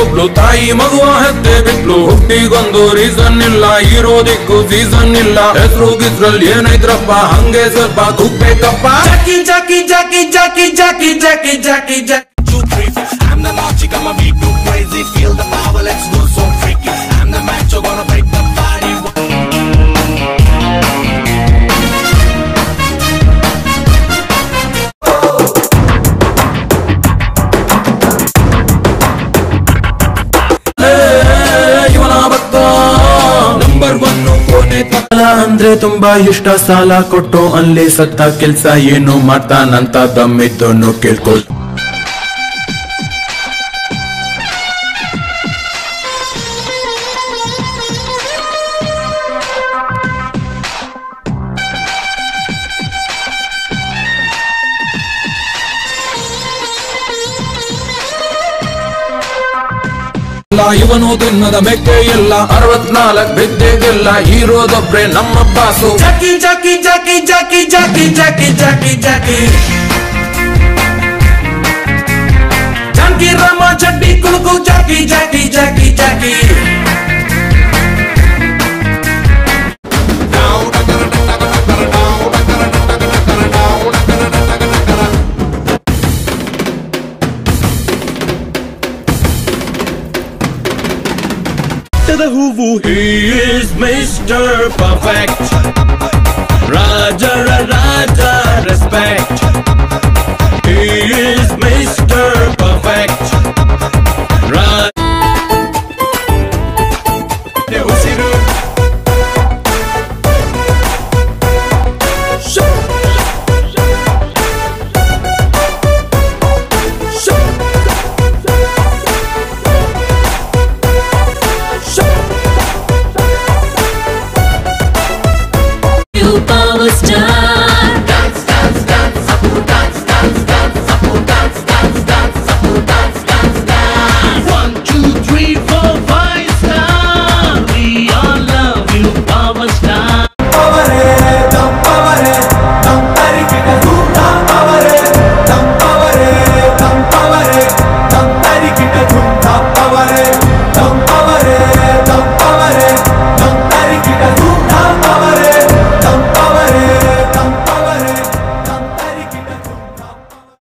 ಒಬ್ಳು ತಾಯಿ ಮಗುವ ಹೆತ್ತೆ ಬಿಟ್ಲು. ಹುಟ್ಟಿಗೊಂದು ರೀಸನ್ ಇಲ್ಲ, ಇರೋದಿಕ್ಕೂ ಸೀಸನ್ ಇಲ್ಲ. ಹೆಸರು ಗಿಸ್ರಲ್ಲಿ ಏನೈತ್ರಪ್ಪ, ಹಂಗೆ ಸ್ವಲ್ಪ ಕುಗ್ಬೇಕಪ್ಪ. Jackie Jackie Jackie Jackie Jackie Jackie Jackie Jackie 2, 3, 4. I'm the logic, I'm a beat too crazy. Feel the power, let's go so freaky. I'm the macho, gonna break the party. ಇವನ ಭಕ್ತ ನಂಬರ್ 1 ಕೋನೆ ತಲ ಅಂದ್ರೆ ತುಂಬಾ ಇಷ್ಟ. ಸಾಲ ಕೊಟ್ಟು ಅಲ್ಲಿ ಸತ್ತ ಕೆಲ್ಸ ಏನು ಮಾಡ್ತಾನಂತ ದಮ್ಮಿದ್ದನ್ನು ಕೇಳ್ಕೊಳ್. ಇವನು ತಿನ್ನದ ಮೆಕ್ಕೆ ಇಲ್ಲ, 64 ಬಿದ್ದೆಗೆಲ್ಲ ಇರೋದೊಬ್ರೆ ನಮ್ಮ ಬಾಸು. ಜಾಕಿ ಜಾಕಿ ಜಾಕಿ ಜಾಕಿ ಜಾಕಿ ಜಾಕಿ ಜಾಕಿ ಜಾಕಿ ಜಾಕಿ ರಾಮ ಚಡ್ಡಿ ಕುಳುಕು Jackie Jackie Jackie Jackie. He is Mr. Perfect. Raja Raja respect. He is Mr.